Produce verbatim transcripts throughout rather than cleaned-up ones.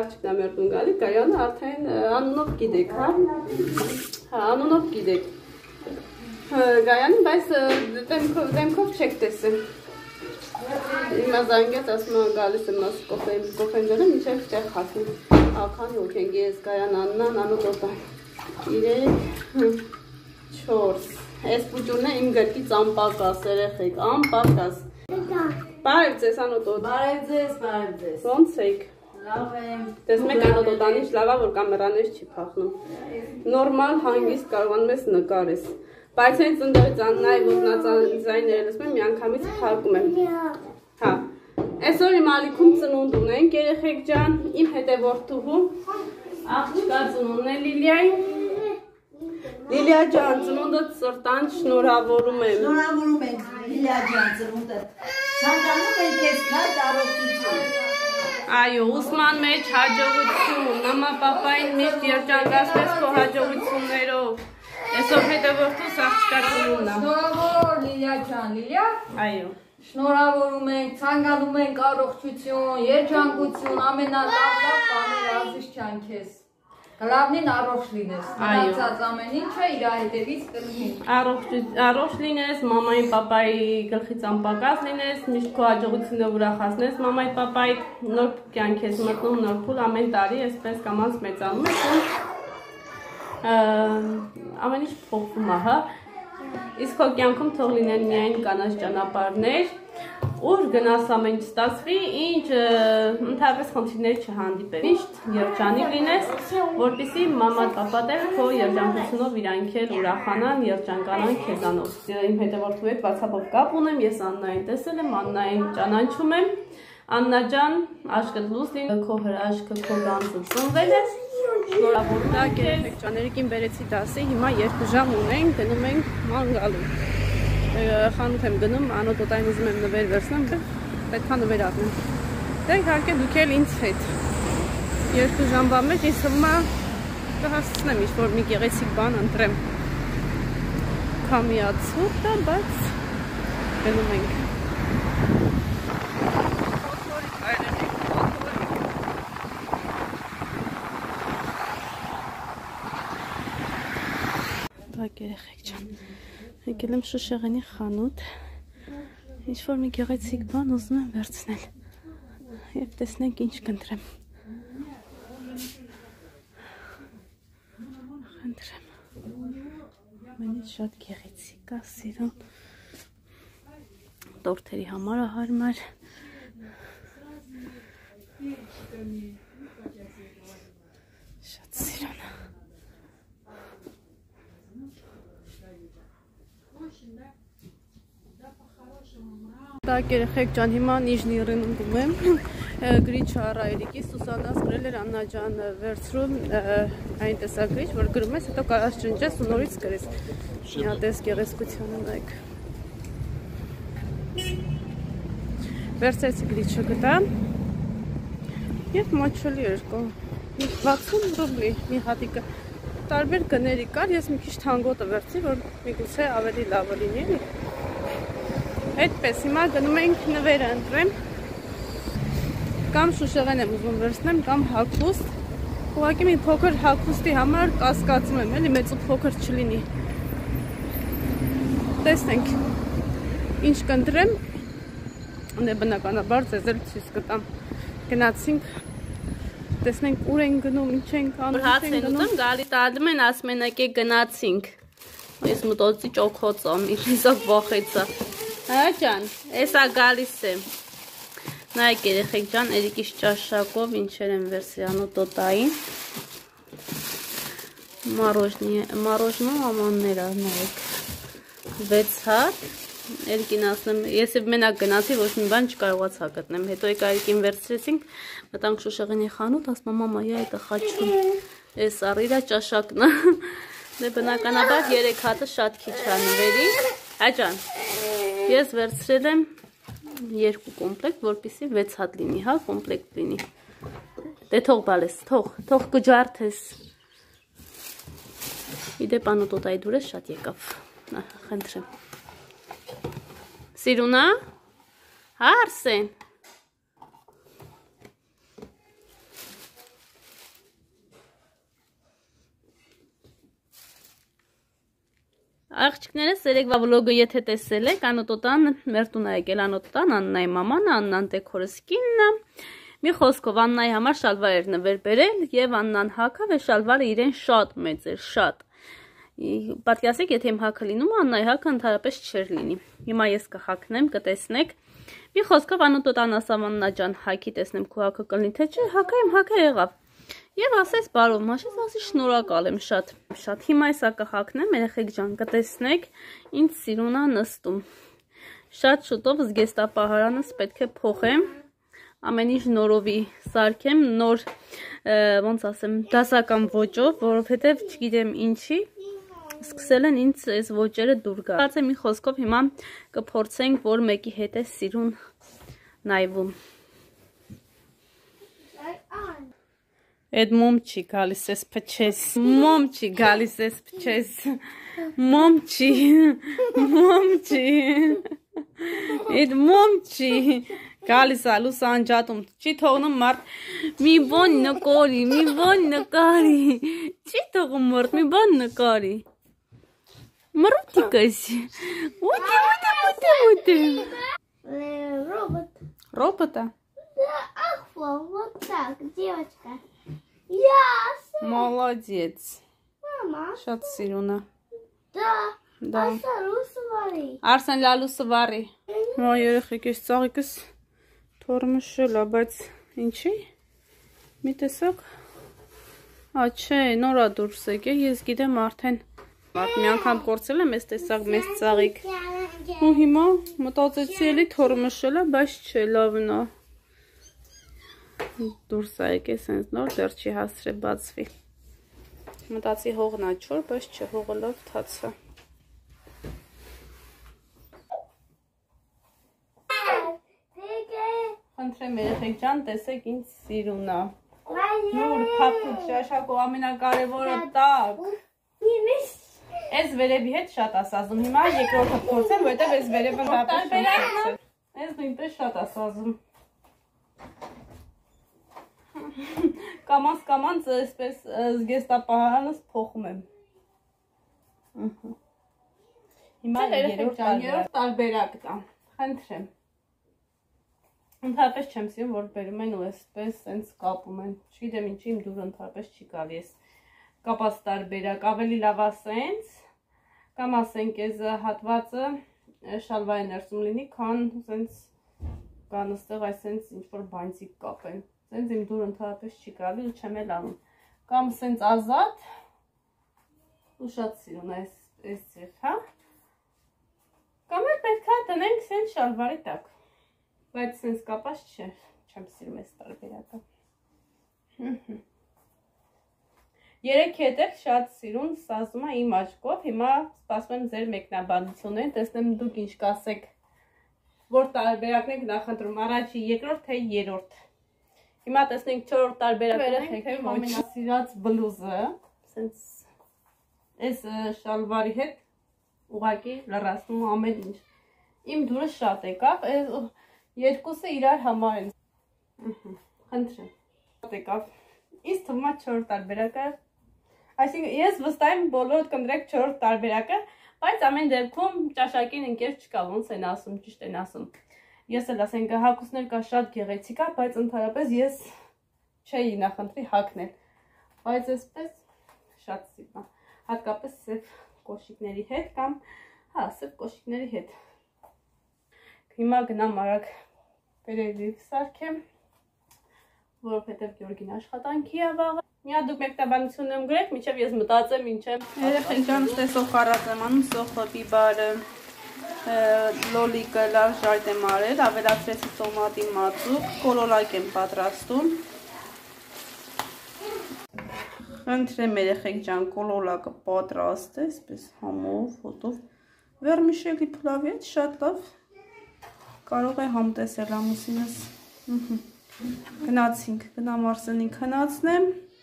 աղջիկն է մեր տուն գալի, Գայանը արդեն անունով գիտեք, հա։ Հա, անունով գիտեք։ Գայանին, բայց դեմքով չեք տեսել։ Հիմա զանգեց, ասում եմ գալիս եմ ասում կոֆեն դրեմ, ինչև չեղ խացնում։ Ական հոգենք ես, Գայան Աննան, Անու Տոտան։ Իրեք, չորս։ Ես պուճուրն է իմ գրկից անպակաս, երեխեք, անպակաս։ Բարև ձեզ, Անու Տոտ։ Բարև ձեզ, բարև ձեզ։ Ոնց եք։ Լավ եմ։ Տեսնում եք Անու Տոտան ինչ լավա, որ կամերաներ չի փախնում։ Նորմալ հանգիստ կարողանում ես նկարես։ Բայց հենց ընդդեղից Աննայի ոտնածայները լսում եմ, միանգամից փակում եմ։ Հա։ Այսօր իմ ալիքում ծնունդ ունենք, երեխեք ջան, իմ հետևորդուհու աղջկա ծնունդն է Լիլիայի։ Լիլիա ջան, ծնունդդ սրտան շնորհավորում եմ։ Շնորհավորում ենք Լիլիա ջան ծնունդդ։ Ցանկանում ենք քեզ քաջ առողջություն։ Այո, ուսման մեջ հաջողություն, մամա պապային միշտ երջանկացնես քո հաջողություններով։ Այսօր հետևորդուս աղջկա ծնունդն է։ Շնորհավոր Լիլիա ջան, Լիլիա։ Այո։ Շնորհավորում ենք, ցանկանում ենք առողջություն, երջանկություն, ամենալավ լավ բաներ ազիզ ջան քեզ։ Գլավնին առողջ լինես, մնացած ամեն ինչը իր հետևից կլինի։ Առողջ լինես, մամայի պապայի գլխից անպակաս լինես, միշտ քո հաջողությունները ուրախացնես, մամայի պապայի նոր կյանք ես մտնում, նոր փուլ ամեն տարի այսպես կամաց մեծանում ես։ Ամեն ինչ փոխվում է, հա։ Իսկ քո կյանքում թող լինեն միայն կանաչ ճանապարհներ, ուր գնաս ամեն ինչ ստացվի, ինչ ընդհանրապես խնդիրներ չհանդիպեն։ Միշտ երջանիկ լինես, որպեսզի մաման պապան քո երջանկությունով իրանք էլ ուրախանան, երջանկանան քեզանով։ Իմ հետևորդու հետ WhatsApp-ով կապ ունեմ, ես Աննային տեսել եմ, Աննային ճանաչում եմ։ Աննա ջան, աշկդ լույս լինի, քո հրաշքը, քո գանձը ծնվել է։ Շնորհավորում եմ երեխեք ջան, երեքին բերեցի դասի, հիմա երկու ժամ ունենք, գնում ենք ման գալու։ Խանութ եմ գնում, Անու Տոտային ուզում եմ նվեր վերցնեմ, պետք է նվեր առնեմ։ Դե իհարկե դուք էլ ինձ հետ։ Երկու ժամվա մեջ ինձ թվում է կհասցնեմ ինչ-որ մի գեղեցիկ բան ընտրեմ։ Քամի ացուտ է, բայց գնում ենք։ Երեխեք ջան, եկել եմ Շուշեղենի խանութ, ինչ-որ մի գեղեցիկ բան ուզում եմ վերցնել և տեսնենք ինչ կընտրեմ։ Խնդրեմ, մենից շատ գեղեցիկ է, սիրուն, տորթերի համար է հարմար։ Շատ սիրուն է։ Так, երեխեք ջան, հիմա Նիժնի Ռենում եմ, գրիչը առայրիկի, Սուսանաս գրել էր Աննա ջան վերցրում այն տեսագրիչ, որ գրում ես, հետո կարաս ճնջես ու նորից գրես։ Մի հատ էս գեղեցկությունը նայեք։ Վերցրեցի գրիչը գտա և մաչելի էր կոմ, վաթսուն ռուբլի մի հատիկը, տարբեր գների կար, ես մի քիչ թանգոտը վերցի, որ միգուցե ավելի լավը լինի։ Այդպես, հիմա գնում ենք նվերը ընտրեմ, կամ Շուշեղեն եմ ուզում վերցնեմ, կամ հագուստ, ուղղակի մի փոքր հագուստի համար կասկածում եմ, էլի մեծ ու փոքր չլինի։ Տեսնենք, ինչ կընտրեմ, դե բնականաբար ձեզ էլ ցույց կտամ։ Գնացինք, տեսնենք ուր են գնում, ինչ ենք անում, հաց են ուտում, գալի տալում են, ասում են եկեք գնացինք։ Ես մտածի ճոքոցա, միլիսով վախեցա։ Հա ջան, էսա գալիս է։ Նայեք երեխեք ջան, երիկիշ ճաշակով ինչեր են վերցրի Անու Տոտային։ Մարոժնու ամաններ ա, նայեք։ վեց հատ, երիկին ասնեմ, ես և մենակ գնացի, ոչ մի բան չկարողացա գտնեմ, հետո եկա երիկին վերցրեցինք, մտանք Շուշեղենի խանութ, ասում մամա, յա էտը խաչում, ես առիրա ճաշակն է, դե բնականաբար երեք հատը շատ քիչ է նվերի, հա ջան, ես վերցրել եմ երկու կոմպլեկտ, որպեսզի վեց հատ լինի, հա, կոմպլեկտ լինի, դե թող բալես, թող, թող կջարդես, իդեպ Անու Տոտայի դուրս շատ եկավ, խնդրեմ, սիրունա, հա Արսեն, Աղջիկներս երեկվա վլոգը եթե տեսել եք, Անոտոտան մեր տուն ա եկել Անոտոտան, Աննայի մաման, Աննան դեկորս կինն է։ Մի խոսքով Աննայի համար շալվար էր նվեր բերել եւ Աննան հագավ է շալվարը իրեն շատ մեծ էր, շատ։ Պատկերացրեք, եթե իմ հագը լինում, Աննայի հագը ընդհանրապես չէր լինի։ Հիմա ես կհագնեմ, կտեսնեք։ Մի խոսքով Անոտոտան ասավ Աննա ջան, հագի տեսնեմ քո հագը կլինի թե չէ, հագա իմ հագը եղավ։ Եվ ասես բարով մաշես, ասի շնորհակալ եմ շատ, շատ։ Հիմա էսա կհագնեմ, երեխեք ջան, կտեսնեք, ինձ սիրուն ա նստում։ Շատ շուտով զգեստապահարանս պետք է փոխեմ, ամեն ինչ նորովի սարքեմ, նոր, ոնց ասեմ, դասական ոճով, որովհետև չգիտեմ ինչի, սկսել են ինձ այս ոճերը դուր գալ։ Կարծեմ մի խոսքով հիմա կփորձենք, որ մեկի հետ է սիրուն նայվում։ Էդ մոմ չի գալիս ես փչես, մոմ չի գալիս ես փչես, մոմ չի, մոմ չի, էդ մոմ չի, գալիս ա լուս անջատում, չի թողնում մարդ, մի բան նկարի, մի բան նկարի, չի թողում մարդ, մի բան նկարի, մրուտիկս, ուտի, ուտի, ուտի, ուտի, Робот. Робот а? Да, Ахва, вот так, девочка. Ясно. Молодец. Мама. Շատ սիրուն է։ Да. Да. Ասարու սվարի։ Արսեն լալուսը վարի։ Մա երեխեք, այս ծաղիկս թորմշել է, բայց ինչի։ Մի տեսակ։ Ա չէ, նորա դուրս եկե, ես գիտեմ արդեն մարդ մի անգամ կորցել եմ այս տեսակ մեծ ծաղիկ։ Ու հիմա մտածեցի էլի թորմշել է, բայց չէ, լավն է։ Դուրս ա եկե սենց նոր, դեռ չի հասրել բացվի։ Մտածի հողն ա չոր, բայց չէ, հողը լավ թաց է։ Խնդրեմ երեխեք ջան, տեսեք ինձ սիրուն ա։ Նուր, փափուկ, շաշակով ամենակարևորը տակ։ Այս վերևի հետ շատ ասազում, հիմա երկրորդը փորձեմ, որտեղ այս վերևը հապեշ եմ փորձել։ Այս նույնպես շատ ասազում։ Կամանց կամանց այսպես զգեստապահարանս փոխում եմ։ Հիմա երրորդ տարբերակ տամ, խնդրեմ։ Ընդհանրապես չեմ սիրում, որ բերում են ու այսպես սենց կապում են, չգիտեմ ինչի իմ դուր ընդհանրապես չի գալի ես կապած տարբերակ, ավելի լավ ասենց, կամ ասենք ես հատվածը շալվայի ներսում լինի, քան սենց կան ստեղ այսենց ինչ-որ բանցիկ կապեն, սենց իմ դուր ընդհանրապես չի գալի ու չեմ էլ անում, կամ սենց ազատ, ու շատ սիրուն այս ձև, հա, կամ էլ պետք է տնենք սենց շալվարի տակ, բայց սենց կապած չէ, չեմ սիրում այս տարբերակը։ Երեք հետև շատ սիրուն սազում է իմ աչքով, հիմա սպասում եմ ձեր մեկնաբանությունները, տեսնեմ դուք ինչ կասեք, որ տարբերակն եք նախընտրում, առաջի, երկրորդ թե երրորդ։ Հիմա տեսնենք չորրորդ տարբերակն ենք, թե ամենասիրած բլուզը, սենց այս շալվարի հետ ուղղակի լրացնում ամեն ինչ։ Իմ դուրը շատ եկավ, երկուսը իրար համար են։ Խնդրեմ։ Շատ եկավ։ Ինձ թվում է չորրորդ տարբերակը։ Այսինքն ես վստահ եմ բոլորդ կընտրեք չորրորդ տարբերակը, բայց ամեն դեպքում ճաշակին ընկեր չկա, ոնց են ասում, ճիշտ են ասում։ Ես էլ ասենք հագուստներ կա շատ գեղեցիկ է, բայց ընդհանրապես ես չէի նախընտրի հագնել։ Բայց այսպես շատ սիրում եմ, հատկապես սև կոշիկների հետ կամ հա, սև կոշիկների հետ։ Հիմա գնամ արագ վերևից սարքեմ, որովհետև Գյորգին աշխատանքի է վաղը։ Միա դուք մեկնաբանություն եմ գրեք, մինչև ես մտածեմ ինչ եմ։ Երեխեք ջան, տեսող խառած եմ անում, սոխը, բիբարը, լոլիկը լավ ժայթ եմ արել, ավելացրեցի տոմատի մածուկ, կոլորակ եմ պատրաստում։ Խնդրեմ երեխեք ջան, կոլորակը պատրաստ է, այսպես համով, հոտով։ Վերմիշելի փլավի հետ շատ լավ կարող է համ տեսել ամուսինս։ Գնացինք, գնամ Արսենին քնացնեմ։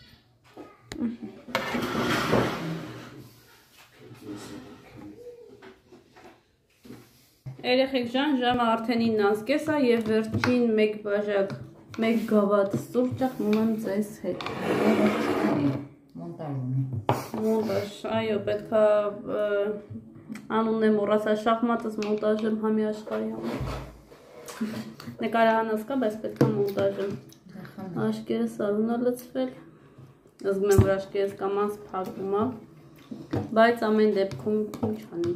Երեխեք ջան, ժամը արդեն իննազգես է և վերջին մեկ բաժակ, մեկ գավաթ սուրճը խմում եմ ձեզ հետ։ Մոնտաժ ունի։ Մոնտաժ, այո, պետք է Անունն եմ մոռացա, շախմատս մոնտաժ եմ համի աշխարհի համար։ Նկարահանած կա, բայց պետք է մոնտաժ եմ։ Աշկերս արունա լցվել։ Զգում եմ, որ աշկերս կամաց փակվում է, բայց ամեն դեպքում ինչ անենք։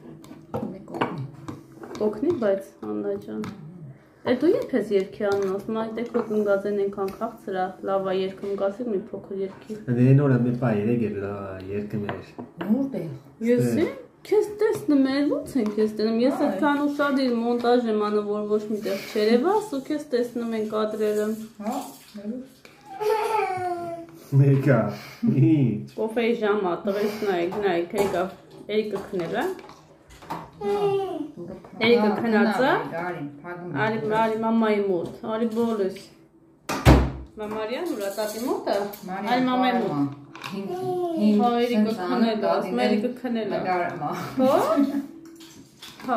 Օգնի, բայց Աննա ջան։ Է դու երբ ես երգի անում, ասում եմ, այդտեղ քո կնգածեն այնքան քաղցր է, լավ է երգում գասի մի փոքր երգի։ Դե նորը մի պա երեք էր երգում էր։ Որտե՞ղ։ Եսի քեզ տեսնում եմ, ո՞նց են քեզ տեսնում։ Ես այդքան ուշադիր մոնտաժ եմ անում, որ ոչ միտեղ չերևաս ու քեզ տեսնում են կադրերը։ Հա, Մեկա։ Ինչ։ Կոֆեի ժամը, տղերս նայեք, նայեք, եկավ Էրիկը քնել է։ Էրիկը քնած է։ Արի, արի մամայի մոտ, արի բոլս։ Մամարիան ուրա տատի մոտ է։ Արի մամայի մոտ։ Հա, Էրիկը քնել է, ասում Էրիկը քնել է։ Հա։ Հա։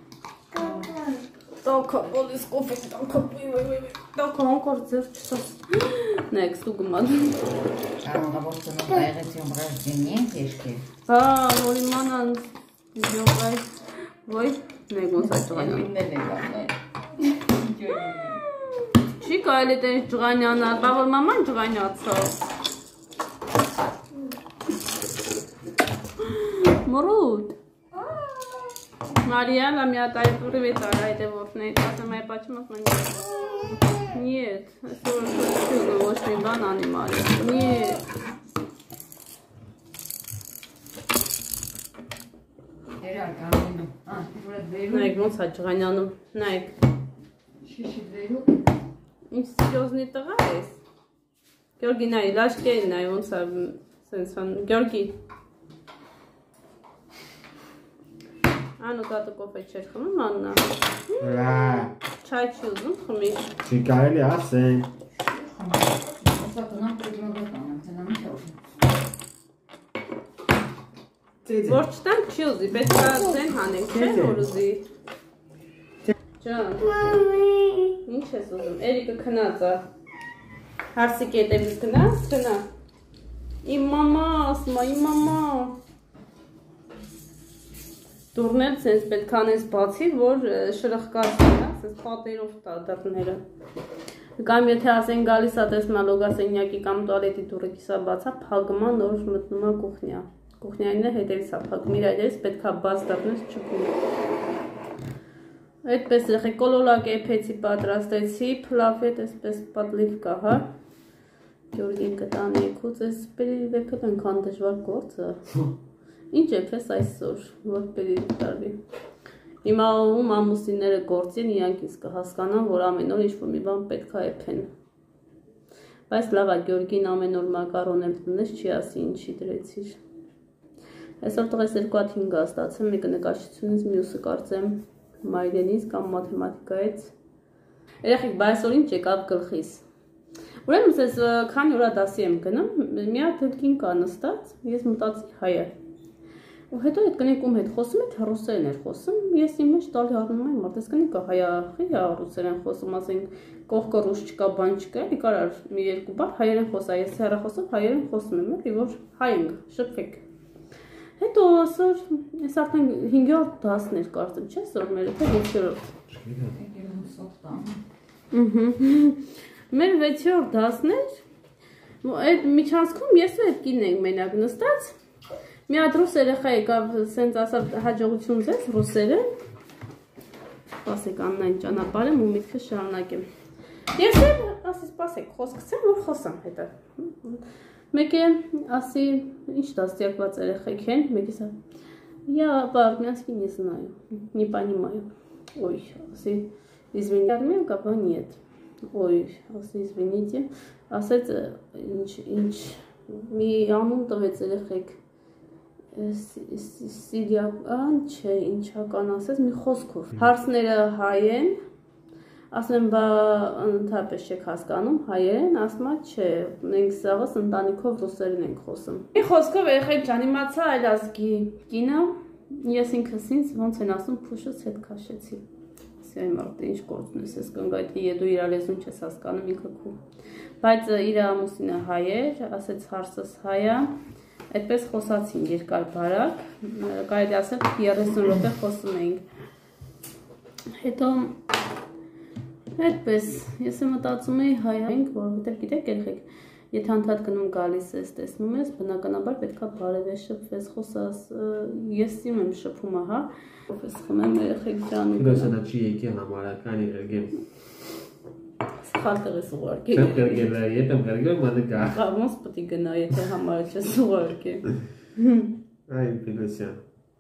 Տոքո, բոլս կոֆե, տոքո, ոյ ոյ ոյ։ Տոքո encore ձեր չսա։ Նայեք, ստուգում ա։ Կարող է ոչ ծնող եղեցիում ռեժդինի եշկի։ Հա, որ իմանան յոգայ, ոյ, նայեք ոնց այդ ջղանյան։ Չի կարելի տենց ջղանյանալ, բա որ մաման ջղանյացավ։ Մորուտ։ Մարիանա, մի հատ այ привет, այդե որն է, ասեմ այ почему мы Нет, это ոչ մի բան անի Մարիա։ Нет։ Դերար կաննում։ Ահա, դուր դերու։ Նայեք ոնց է ջղանյանում, նայեք։ Շիշի դերու։ Ինչ սերիոզնի տղա ես։ Գյորգի նայ, լաշկերին նայ, ոնց է սենց ան, Գյորգի։ Անու տատը կոֆե չէր խմում, Աննա։ Լա։ Չայ չի ուզում խմի։ Չի կարելի ասեն։ Ասա տնամ պրեգնոդոտան, անցանամ շող։ Որ չտանք չի ուզի, պետք է ձեն հանենք, չէ՞ որ ուզի։ Ջան, ինչ ես ուզում, Էրիկը քնած է։ Հարսի կետևից գնաս, գնա։ Իմ մամա, ասում է, իմ մամա։ Դուրն էլ սենց պետք անես բացի, որ շրխկացնի, սենց պատերով տա դռները։ Կամ եթե ասեն գալիս է տեսնալոգասենյակի կամ տուալետի դուրը կիսա բացա, փակումա նոր մտնում է կուխնյա։ Կուխնյային է հետևից է փակում, իր այդերից պետք է բաց դռնես չպում։ Այդպես եղեք, կոլոլակ էփեցի պատրաստեցի, փլավետ այսպես պատլիվկա, հա։ Գյորգին կտանի եկուց, այս պերիվեքըտ ենքան դժվար գործը։ Ինչ էփես այսօր, որ պերիվ տարվի։ Հիմա ում ամուսինները գործին, իրանք իսկ կհասկանան, որ ամեն օր ինչ-որ մի բան պետք է էփեն։ Բայց լավ է, Գյորգին ամեն օր մակարոն էլ տնես, չի ասի ինչի դրեցիր։ Այսօր տղես երկու հատ հինգ աստացեմ, մեկը նկարչությունից, մյուսը կարծեմ մայրենից կամ մաթեմատիկայից։ Երեխեք, բա այսօր ինչ եկավ գլխիս։ Ուրեմն ես քանի օրա դասի եմ գնում, մի հատ կին կա նստած, ես մտածի հայ է։ Ու հետո այդ կնիկում հետ խոսում է, թե ռուսերեն էր խոսում, ես իմ մեջ տալի առնում եմ, մարդ ես կնիկը հայա, հայա ռուսերեն խոսում, ասենք կողքը ռուս չկա, բան չկա, էլի կարար մի երկու բառ հայերեն խոսա, ես հեռախոսով հայերեն խոսում եմ, էլի որ հայ ենք, շփվեք։ Հետո ասոր, ես արդեն հինգերորդ դասներ կարծեմ, չէ՞ սոր մեր, թե վեցերորդ։ Մեր վեցերորդ դասներ, այդ միջանցքում ես ու այդ կինն ենք մենակ նստած, մի հատ ռուս երեխա եկավ, սենց ասավ հաջողություն ձեզ ռուսերեն, սպասեք Աննային ճանապարհեմ ու միտքս շարունակեմ։ Ես էլ ասի սպասեք, խոսքցեմ, որ խոսամ հետը։ Մեկ է ասի, ինչ դաստիակված երեխեք են, մեկ է սա, я по-армянски не знаю, не понимаю, ой, ասի, извините, армянка, по нет, ой, ասի, извините, ասեց, ինչ, մի անուն տվեց երեխեք, սիրիական չէ, ինչական ասես, մի խոսքով, հարցները հայ են, ասում եմ, բա ընդհանրապես չեք հասկանում հայերեն, ասում է չէ, մենք սաղս ընտանիքով ռուսերեն ենք խոսում։ Մի խոսքով երեխեք ջան, իմացա այլ ազգի կինը, ես ինքս ինձ ոնց են ասում փուշս հետ քաշեցի։ Ասի այ մարդ ինչ գործն ես, ես կնգայտի դու իր լեզուն չես հասկանում ինքը քու։ Բայց իր ամուսինը հայ էր, ասեց հարսս հայ է, Այդպես խոսացին երկար բարակ, կարելի ասել երեսուն րոպե խոսում էինք։ Հետո այդպես ես մտածում էի հայենք, որովհետև գիտեք երեխեք, եթե անդադ գնում գալիս ես, տեսնում ես, բնականաբար պետքա բարևես, շփվես, խոսաս, ես իմ եմ շփումը, հա, ով խմեմ երեխեք ջան։ Դասանա չի եկի համարական երգեմ։ Սխալ տեղես ուղարկել։ Չեմ գրգել, եթե եմ գրգել, մանը կա։ Ոնց պետք է գնա, եթե համարը չես ուղարկել։ Այ Պինոսյան։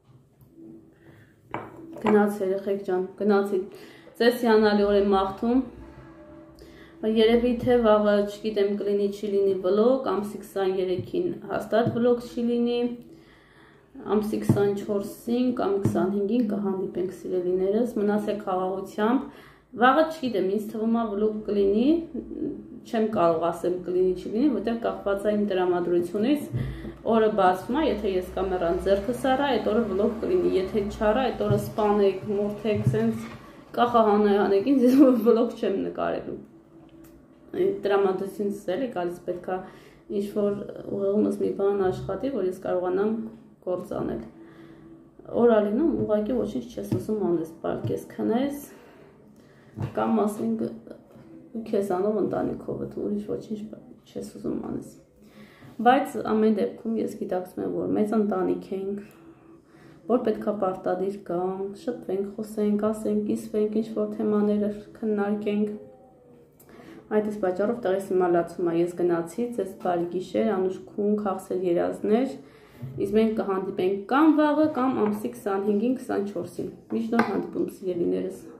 Գնաց երեխեք ջան, գնացի։ Ձեզ հիանալիորեն մաղթում։ Երևի թե վաղը, չգիտեմ, կլինի չի լինի վլոգ, ամսի քսաներեքին հաստատ վլոգ չի լինի, ամսի քսանչորսին կամ քսանհինգին կհանդիպենք սիրելիներս, մնացեք խաղաղությամբ, վաղը չգիտեմ, ինձ թվում է վլոգ կլինի, չեմ կարող ասեմ կլինի չի լինի, որտեղ կախված է իմ տրամադրությունից, օրը բացվում է, եթե ես կամերան ձեռքս արա, այդ օրը վլոգ կլինի, եթե չարա, այդ օրը սպանեք, մորթեք, սենց կախահանեք, ինձ վլոգ չեմ նկարելու։ Տրամադրությունից էլ է գալիս պետք է ինչ-որ ուղեղումս մի բան աշխատի, որ ես կարողանամ գործ անել։ Օր ալինում ուղղակի ոչինչ չես ուզում անես, պարկես քնես, կամ ասենք քեզ անով ընտանիքովդ, ուրիշ ոչինչ չես ուզում անես։ Բայց ամեն դեպքում ես գիտակցում եմ, որ մեծ ընտանիք ենք, որ պետք է պարտադիր գանք, շփվենք, խոսենք, ասենք, կիսվենք, ինչ-որ թեմաներ քննարկենք։ Այդ իսկ պատճառով տեղից հիմա լացում է, ես գնացի, ձեզ բարի գիշեր, անուշ քուն, քաղցր երազներ, իսկ մենք կհանդիպենք կամ վաղը, կամ ամսի քսանհինգին, քսանչորսին։ Միշտ նոր հանդիպում սիրելիներս։